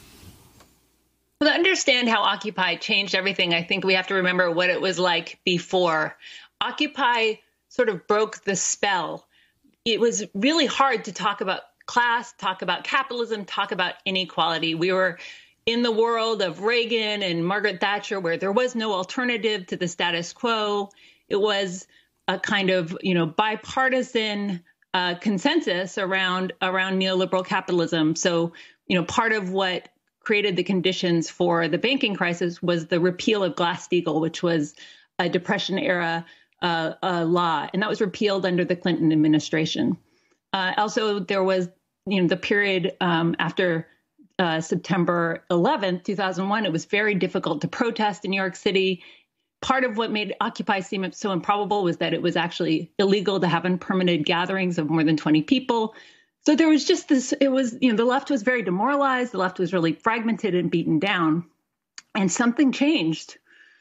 Well, to understand how Occupy changed everything, I think we have to remember what it was like before. Occupy sort of broke the spell. It was really hard to talk about class, talk about capitalism, talk about inequality. We were in the world of Reagan and Margaret Thatcher, where there was no alternative to the status quo. It was a kind of, you know, bipartisan uh, consensus around around neoliberal capitalism. So, you know, part of what created the conditions for the banking crisis was the repeal of Glass-Steagall, which was a Depression era uh, uh, law, and that was repealed under the Clinton administration. Uh, also, there was, you know, the period um, after Uh, September eleventh, two thousand one, it was very difficult to protest in New York City. Part of what made Occupy seem so improbable was that it was actually illegal to have unpermitted gatherings of more than twenty people. So there was just this, it was, you know, the left was very demoralized. The left was really fragmented and beaten down. And something changed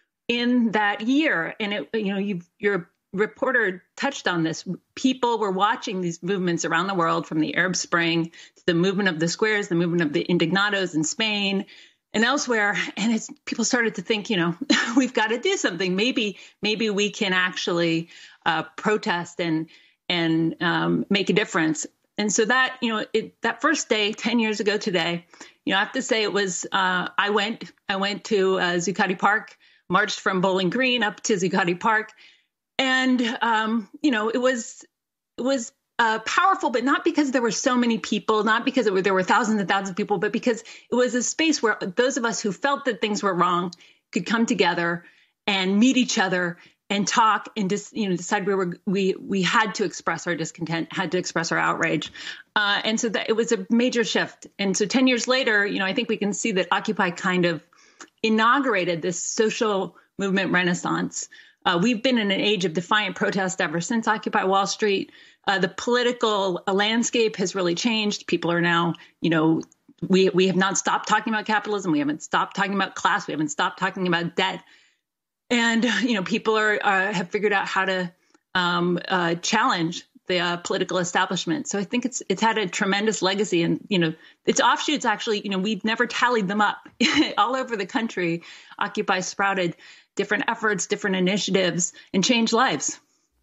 in that year. And, it, you know, you've, your reporter touched on this. People were watching these movements around the world, from the Arab Spring to the movement of the squares, the movement of the indignados in Spain and elsewhere. And it's, people started to think, you know, we've got to do something. Maybe, maybe we can actually uh, protest and and um, make a difference. And so that, you know, it, that first day, ten years ago today, you know, I have to say it was, uh, I went, I went to uh, Zuccotti Park, marched from Bowling Green up to Zuccotti Park. And, um, you know, it was it was uh, powerful, but not because there were so many people, not because it were, there were thousands and thousands of people, but because it was a space where those of us who felt that things were wrong could come together and meet each other and talk and just, you know, decide we were we we had to express our discontent, had to express our outrage. Uh, and so that it was a major shift. And so ten years later, you know, I think we can see that Occupy kind of inaugurated this social movement renaissance. Uh, we've been in an age of defiant protest ever since Occupy Wall Street. Uh, the political landscape has really changed. People are now, you know, we we have not stopped talking about capitalism. We haven't stopped talking about class. We haven't stopped talking about debt. And, you know, people are uh, have figured out how to um, uh, challenge the uh, political establishment. So I think it's it's had a tremendous legacy. And, you know, its offshoots actually, you know, we've never tallied them up. All over the country, Occupy sprouted different efforts, different initiatives, and changed lives.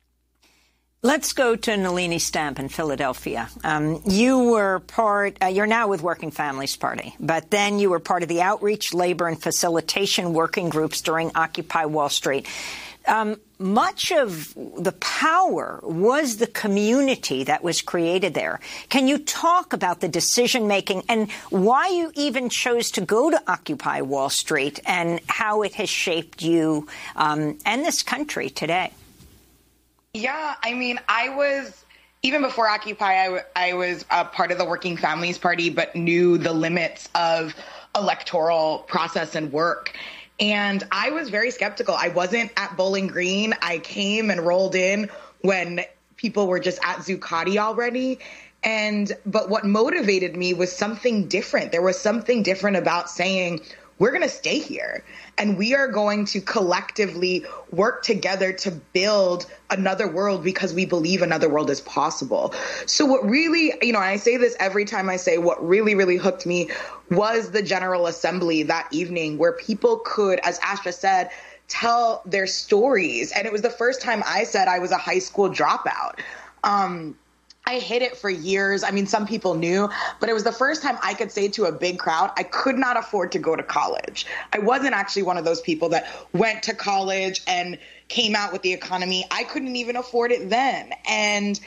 Let's go to Nalini Stamp in Philadelphia. Um, you were part, uh, you're now with Working Families Party, but then you were part of the outreach, labor, and facilitation working groups during Occupy Wall Street. Um, much of the power was the community that was created there. Can you talk about the decision-making and why you even chose to go to Occupy Wall Street and how it has shaped you um, and this country today? Yeah, I mean, I was, even before Occupy, I, w- I was a part of the Working Families Party, but knew the limits of electoral process and work. And I was very skeptical. I wasn't at Bowling Green. I came and rolled in when people were just at Zuccotti already. And but what motivated me was something different. There was something different about saying we're going to stay here and we are going to collectively work together to build another world because we believe another world is possible. So what really, you know, and I say this every time I say what really, really hooked me was the General Assembly that evening where people could, as Astra said, tell their stories. And it was the first time I said I was a high school dropout. Um, I hid it for years. I mean, some people knew, but it was the first time I could say to a big crowd, I could not afford to go to college. I wasn't actually one of those people that went to college and came out with the economy. I couldn't even afford it then. And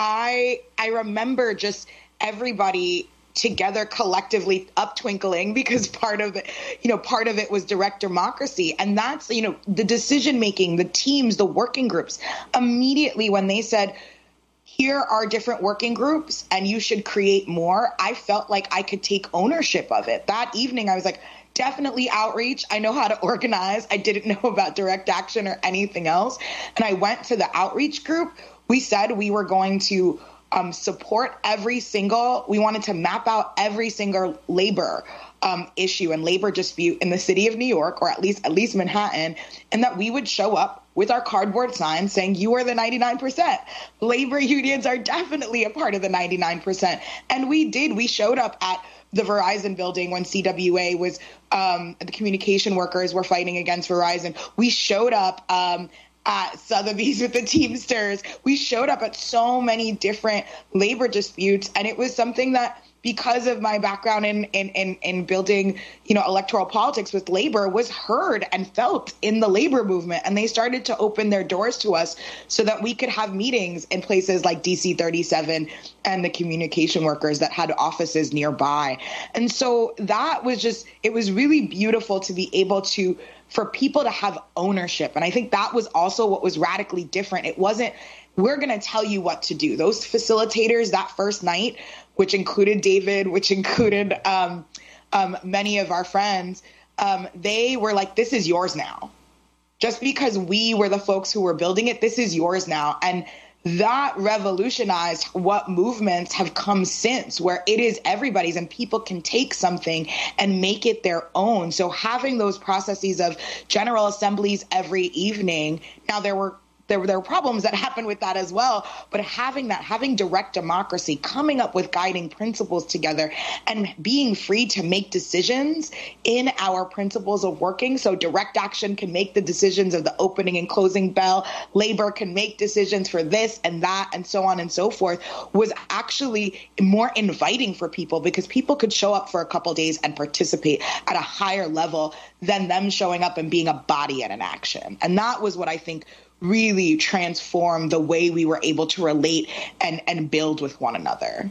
I I remember just everybody together collectively up twinkling because part of it, you know, part of it was direct democracy. And that's, you know, the decision making, the teams, the working groups, immediately when they said, here are different working groups and you should create more, I felt like I could take ownership of it. That evening, I was like, definitely outreach. I know how to organize. I didn't know about direct action or anything else. And I went to the outreach group. We said we were going to um, support every single, we wanted to map out every single labor um, issue and labor dispute in the city of New York, or at least at least Manhattan, and that we would show up with our cardboard signs saying, you are the ninety-nine percent. Labor unions are definitely a part of the ninety-nine percent. And we did. We showed up at the Verizon building when C W A was, um, the communication workers were fighting against Verizon. We showed up um, at Sotheby's with the Teamsters. We showed up at so many different labor disputes. And it was something that, because of my background in, in, in, in building, you know, electoral politics with labor, was heard and felt in the labor movement. And they started to open their doors to us so that we could have meetings in places like D C thirty-seven and the communication workers that had offices nearby. And so that was just, it was really beautiful to be able to, for people to have ownership. And I think that was also what was radically different. It wasn't, we're going to tell you what to do. Those facilitators that first night, which included David, which included um, um, many of our friends, um, they were like, this is yours now. Just because we were the folks who were building it, this is yours now. And that revolutionized what movements have come since, where it is everybody's and people can take something and make it their own. So having those processes of general assemblies every evening, now there were There were, there were problems that happened with that as well. But having that, having direct democracy, coming up with guiding principles together and being free to make decisions in our principles of working. So direct action can make the decisions of the opening and closing bell. Labor can make decisions for this and that and so on and so forth, was actually more inviting for people because people could show up for a couple of days and participate at a higher level than them showing up and being a body at an action. And that was what I think really transform the way we were able to relate and, and build with one another.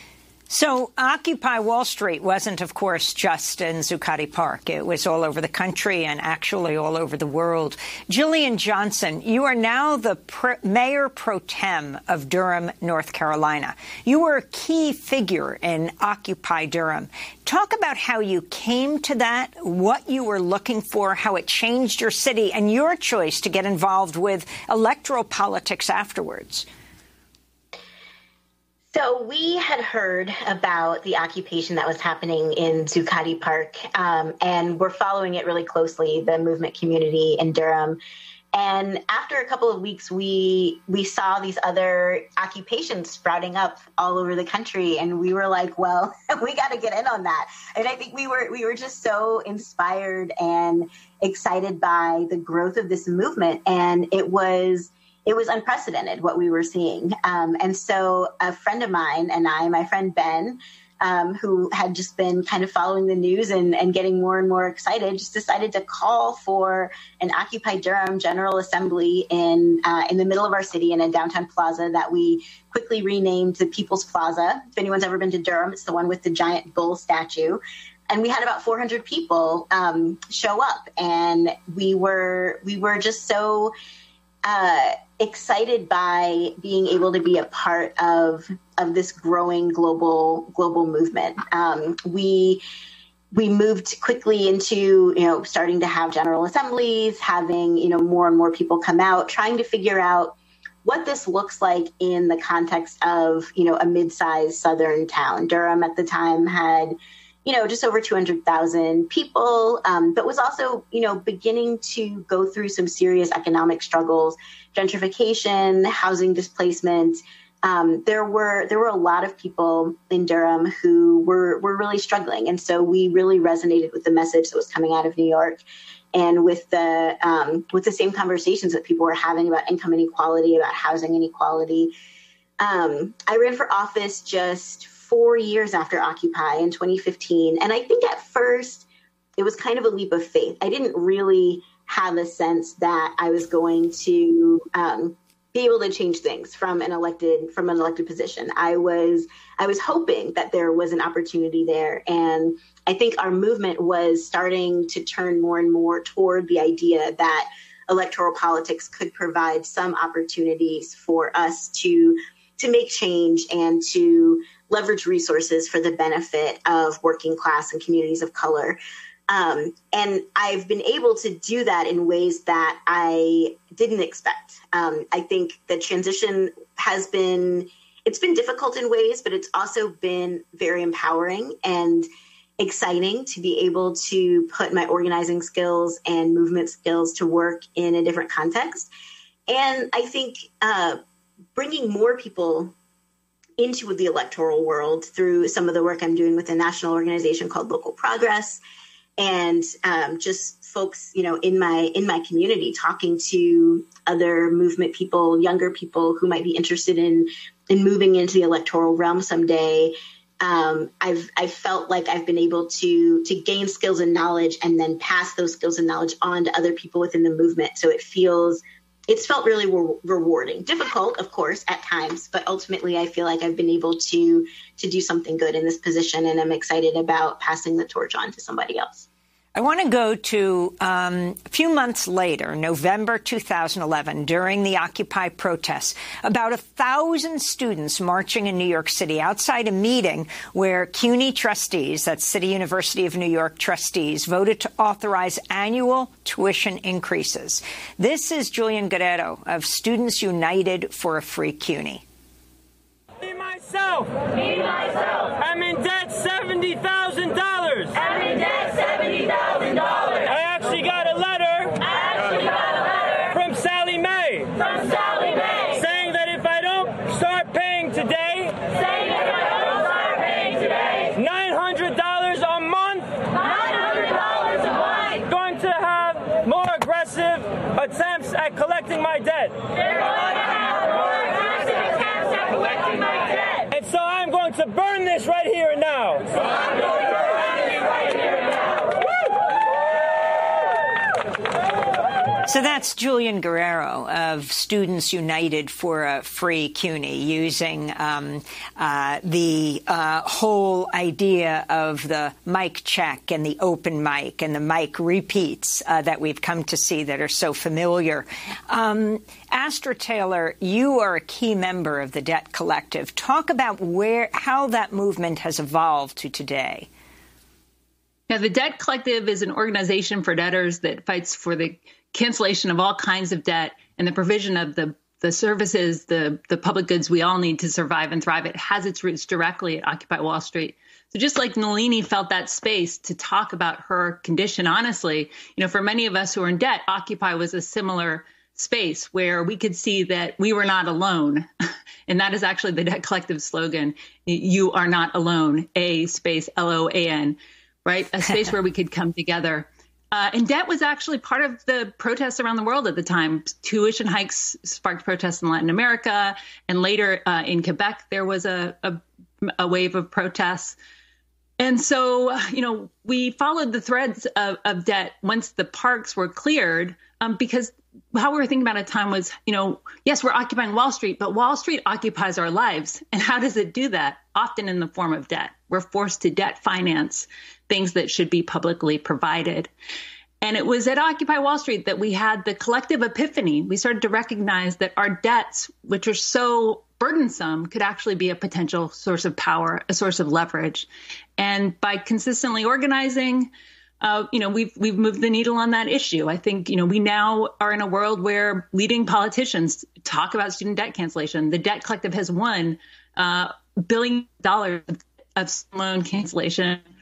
So Occupy Wall Street wasn't, of course, just in Zuccotti Park. It was all over the country and actually all over the world. Jillian Johnson, you are now the pr- mayor pro tem of Durham, North Carolina. You were a key figure in Occupy Durham. Talk about how you came to that, what you were looking for, how it changed your city, and your choice to get involved with electoral politics afterwards. So we had heard about the occupation that was happening in Zuccotti Park, um, and we're following it really closely, the movement community in Durham. And after a couple of weeks, we we saw these other occupations sprouting up all over the country, and we were like, well, we got to get in on that. And I think we were we were just so inspired and excited by the growth of this movement, and it was It was unprecedented what we were seeing. Um, and so a friend of mine and I, my friend Ben, um, who had just been kind of following the news and, and getting more and more excited, just decided to call for an Occupy Durham General Assembly in uh, in the middle of our city in a downtown plaza that we quickly renamed the People's Plaza. If anyone's ever been to Durham, it's the one with the giant bull statue. And we had about four hundred people um, show up, and we were we were just so uh, excited by being able to be a part of of this growing global global movement. Um, we we moved quickly into, you know, starting to have general assemblies, having, you know, more and more people come out, trying to figure out what this looks like in the context of, you know, a mid-sized southern town. Durham at the time had, you know, just over two hundred thousand people, um, but was also, you know, beginning to go through some serious economic struggles, gentrification, housing displacement. Um, there were there were a lot of people in Durham who were were really struggling, and so we really resonated with the message that was coming out of New York, and with the um, with the same conversations that people were having about income inequality, about housing inequality. Um, I ran for office just four years after Occupy in twenty fifteen. And I think at first it was kind of a leap of faith. I didn't really have a sense that I was going to um, be able to change things from an elected from an elected position. I was I was hoping that there was an opportunity there. And I think our movement was starting to turn more and more toward the idea that electoral politics could provide some opportunities for us to to make change and to leverage resources for the benefit of working class and communities of color. Um, and I've been able to do that in ways that I didn't expect. Um, I think the transition has been, it's been difficult in ways, but it's also been very empowering and exciting to be able to put my organizing skills and movement skills to work in a different context. And I think uh, bringing more people into the electoral world through some of the work I'm doing with a national organization called Local Progress, and um, just folks, you know, in my in my community, talking to other movement people, younger people who might be interested in in moving into the electoral realm someday. Um, I've I've felt like I've been able to to gain skills and knowledge, and then pass those skills and knowledge on to other people within the movement. So it feels it's felt really re- rewarding, difficult, of course, at times, but ultimately I feel like I've been able to to do something good in this position, and I'm excited about passing the torch on to somebody else. I want to go to um, a few months later, November two thousand eleven, during the Occupy protests. About a thousand students marching in New York City outside a meeting where CUNY trustees, that's City University of New York trustees, voted to authorize annual tuition increases. This is Julian Guerrero of Students United for a Free CUNY. Me, myself. Me, myself. I'm in debt seventy thousand dollars. I'm in debt seventy thousand dollars. I actually got a letter. I actually got a letter. From Sally Mae. From Sally Mae. Saying that if I don't start paying today. Saying if I don't start paying today. nine hundred dollars a month. nine hundred dollars a month. Going to have more aggressive attempts at collecting my debt. They're going to have more aggressive attempts at collecting my debt. And so I'm going to burn this right here and now. So I'm going to burn this right here and now. So that's Julian Guerrero of Students United for a Free CUNY, using um, uh, the uh, whole idea of the mic check and the open mic and the mic repeats uh, that we've come to see that are so familiar. Um, Astra Taylor, you are a key member of the Debt Collective. Talk about where, how that movement has evolved to today. Now, the Debt Collective is an organization for debtors that fights for the cancellation of all kinds of debt and the provision of the, the services, the, the public goods we all need to survive and thrive. It has its roots directly at Occupy Wall Street. So just like Nalini felt that space to talk about her condition honestly, you know, for many of us who are in debt, Occupy was a similar space where we could see that we were not alone. And that is actually the Debt Collective slogan. You are not alone, A space L O A N, right? A space where we could come together. Uh, and debt was actually part of the protests around the world at the time. Tuition hikes sparked protests in Latin America. And later uh, in Quebec, there was a, a, a wave of protests. And so, you know, we followed the threads of, of debt once the parks were cleared, um, because how we were thinking about at the time was, you know, yes, we're occupying Wall Street, but Wall Street occupies our lives. And how does it do that? Often in the form of debt. We're forced to debt finance things that should be publicly provided. And it was at Occupy Wall Street that we had the collective epiphany. We started to recognize that our debts, which are so burdensome, could actually be a potential source of power, a source of leverage. And by consistently organizing, uh, you know, we've we've moved the needle on that issue. I think, you know, we now are in a world where leading politicians talk about student debt cancellation. The Debt Collective has won uh, billion dollars of loan cancellation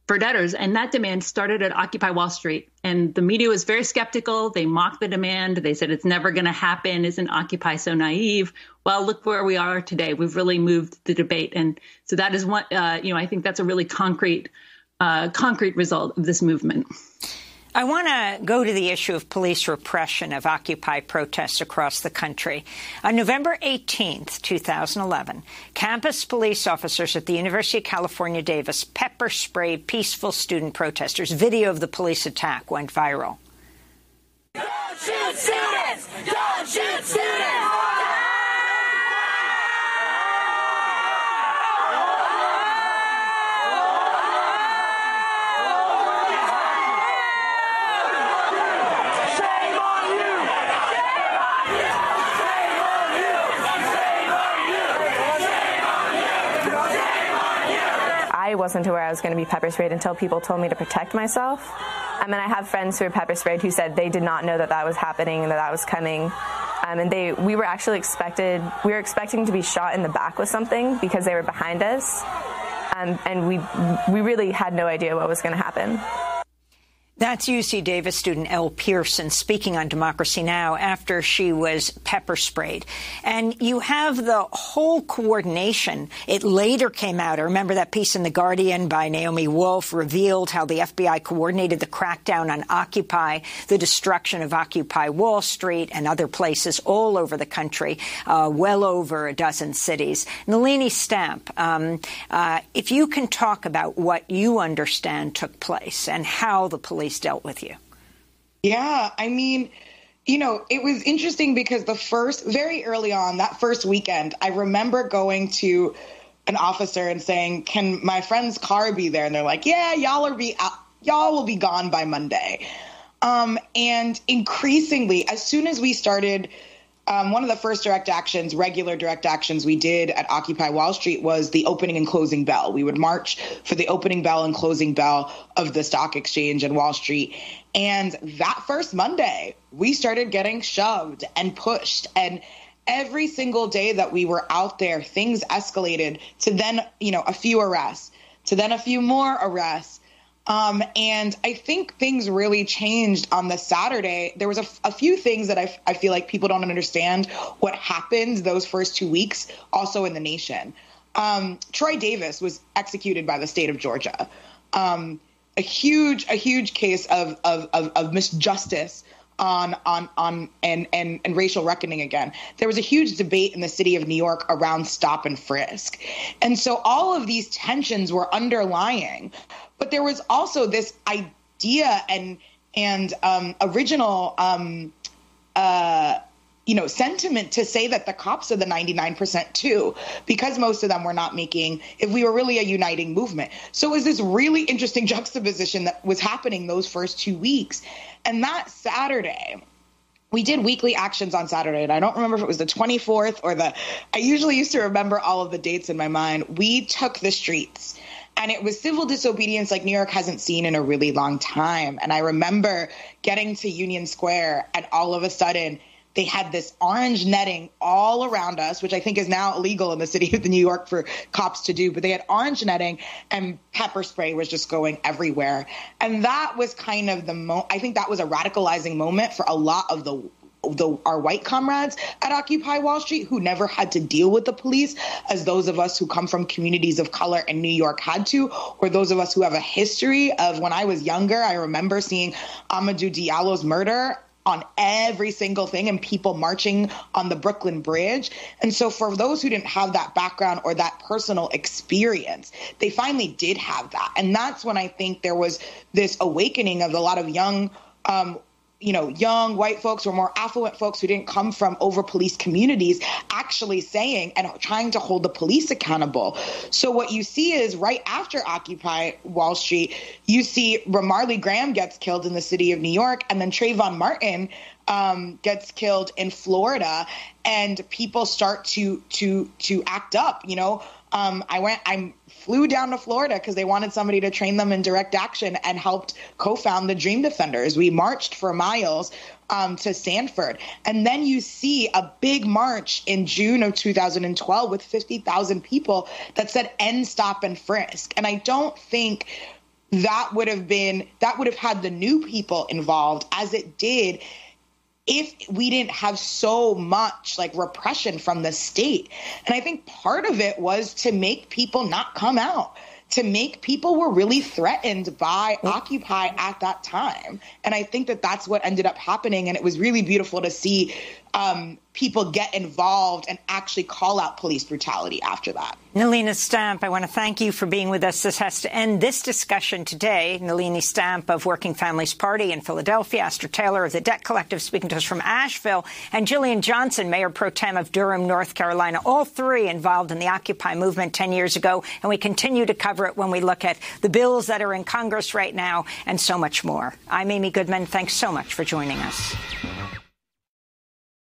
for debtors. And that demand started at Occupy Wall Street. And the media was very skeptical. They mocked the demand. They said it's never going to happen. Isn't Occupy so naive? Well, look where we are today. We've really moved the debate. And so that is one, uh, you know, I think that's a really concrete, uh, concrete result of this movement. I want to go to the issue of police repression of Occupy protests across the country. On November eighteenth, two thousand eleven, campus police officers at the University of California, Davis pepper sprayed peaceful student protesters. Video of the police attack went viral. Don't shoot students! Don't shoot students! I wasn't aware I was going to be pepper sprayed until people told me to protect myself. I mean, I have friends who were pepper sprayed who said they did not know that that was happening and that that was coming. Um, and they, we were actually expected, we were expecting to be shot in the back with something because they were behind us. Um, and we, we really had no idea what was going to happen. That's U C Davis student Elle Pearson speaking on Democracy Now! After she was pepper sprayed. And you have the whole coordination. It later came out. I remember that piece in The Guardian by Naomi Wolf revealed how the F B I coordinated the crackdown on Occupy, the destruction of Occupy Wall Street and other places all over the country, uh, well over a dozen cities. Nalini Stamp, um, uh, if you can talk about what you understand took place and how the police dealt with you. Yeah, I mean, you know, it was interesting because the first, very early on, that first weekend, I remember going to an officer and saying, can my friend's car be there? And they're like, yeah, y'all are be out, y'all will be gone by Monday. Um, and increasingly, as soon as we started, um, one of the first direct actions, regular direct actions we did at Occupy Wall Street was the opening and closing bell. We would march for the opening bell and closing bell of the stock exchange and Wall Street. And that first Monday, we started getting shoved and pushed. And every single day that we were out there, things escalated to then, you know, a few arrests, to then a few more arrests. Um, and I think things really changed on the Saturday. There was a, a few things that I, I feel like people don't understand what happened those first two weeks also in the nation. Um, Troy Davis was executed by the state of Georgia. Um, a huge, a huge case of, of, of, of misjustice on, on, on, and, and, and racial reckoning again. There was a huge debate in the city of New York around stop and frisk. And so all of these tensions were underlying. But there was also this idea and and um, original, um, uh, you know, sentiment to say that the cops are the ninety-nine percent too, because most of them were not making, if we were really a uniting movement. So it was this really interesting juxtaposition that was happening those first two weeks. And that Saturday, we did weekly actions on Saturday, and I don't remember if it was the twenty-fourth or the, I usually used to remember all of the dates in my mind. We took the streets. And it was civil disobedience like New York hasn't seen in a really long time. And I remember getting to Union Square, and all of a sudden they had this orange netting all around us, which I think is now illegal in the city of New York for cops to do. But they had orange netting, and pepper spray was just going everywhere. And that was kind of the mo- I think that was a radicalizing moment for a lot of the The, our white comrades at Occupy Wall Street who never had to deal with the police as those of us who come from communities of color in New York had to, or those of us who have a history of when I was younger. I remember seeing Amadou Diallo's murder on every single thing and people marching on the Brooklyn Bridge. And so for those who didn't have that background or that personal experience, they finally did have that. And that's when I think there was this awakening of a lot of young um you know, young white folks or more affluent folks who didn't come from over-policed communities actually saying and trying to hold the police accountable. So what you see is right after Occupy Wall Street, you see Ramarley Graham gets killed in the city of New York, and then Trayvon Martin um, gets killed in Florida, and people start to to to act up, you know. Um, I went, I flew down to Florida because they wanted somebody to train them in direct action and helped co-found the Dream Defenders. We marched for miles um, to Sanford. And then you see a big march in June of two thousand twelve with fifty thousand people that said end, stop, and frisk. And I don't think that would have been, that would have had the new people involved as it did if we didn't have so much like repression from the state. And I think part of it was to make people not come out, to make people were really threatened by Occupy at that time. And I think that that's what ended up happening. And it was really beautiful to see um, people get involved and actually call out police brutality after that. Nalini Stamp, I want to thank you for being with us. This has to end this discussion today. Nalini Stamp of Working Families Party in Philadelphia, Esther Taylor of the Debt Collective speaking to us from Asheville, and Jillian Johnson, Mayor Pro Tem of Durham, North Carolina, all three involved in the Occupy movement ten years ago. And we continue to cover it when we look at the bills that are in Congress right now and so much more. I'm Amy Goodman. Thanks so much for joining us.